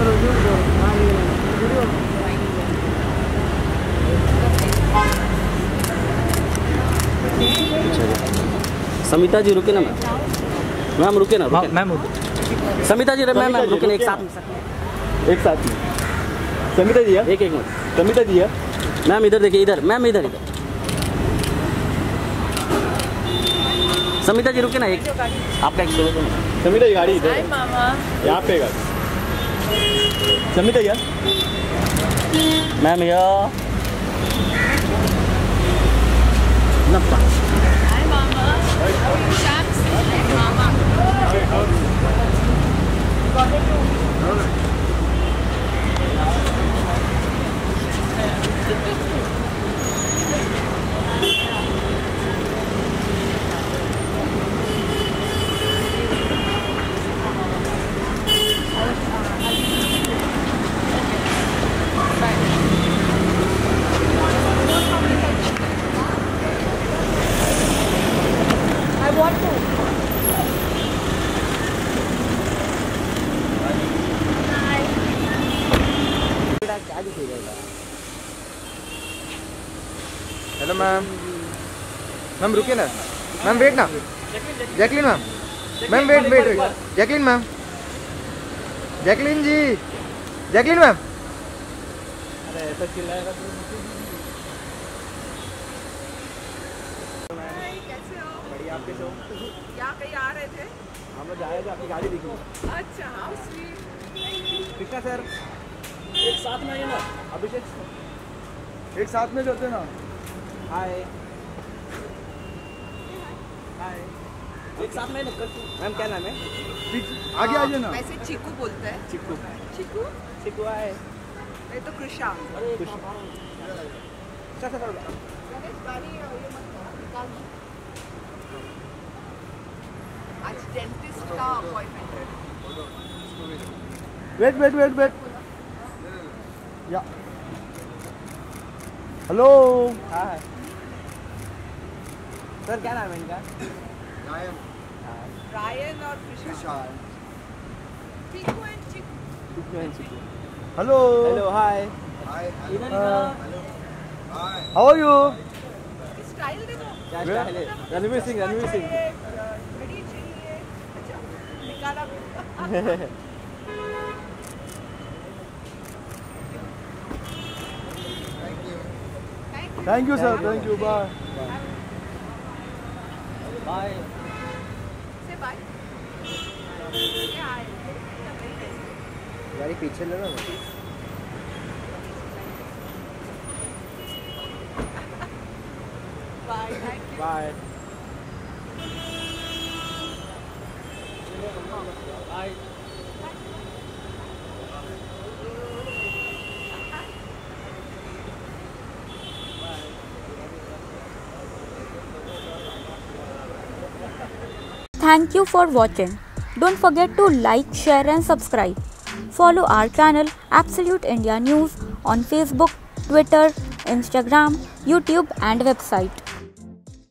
समिता जी रुके ना मैम रुके ना मैम समिता जी मैम रुके ना एक साथ में समिता जी एक मिनट समिता जी मैम इधर देखिए इधर मैम इधर समिता जी रुके ना एक आपका एक सोलो तो समिता जी गाड़ी इधर यहाँ पे गाड़ी समिता जी मैम नप्पा Hi mama. How are you chaps? Hey mama. I want to. Hello ma'am ma'am रुकिए ना मैम वेट ना Jacqueline ma'am wait Jacqueline ma'am Jacqueline ji Jacqueline ma'am अरे ऐसा चिल्लाएगा तो कैसे हो? बढ़िया आपके शो यहाँ कहीं आ रहे थे? हम लोग जा रहे थे आपकी गाड़ी देखी अच्छा हाउ स्वीट। कृष्णा सर एक साथ में आइए ना अभिषेक एक साथ में चलते ना हाय हाय एक साथ में मैम क्या नाम है आगे आइए ना वैसे चिकू बोलते हैं। चिक्कू चिकू? चिक्कू आए नहीं तो कृषा। आज डेंटिस्ट का अपॉइंटमेंट है। वेट या हेलो हाय सर क्या नाम है इनका रायन और Krisha. Chiku and Chiku. Hello hello hi how are you style देखो। क्या स्टाइल है रणवीर सिंह घड़ी चाहिए। अच्छा निकाला। Thank you sir thank you bye bye से बाय। गाड़ी पीछे ले लो bye thank you. Bye bye Thank you for watching. Don't forget to like, share and subscribe. Follow our channel Absolute India News on Facebook, Twitter, Instagram, YouTube and website.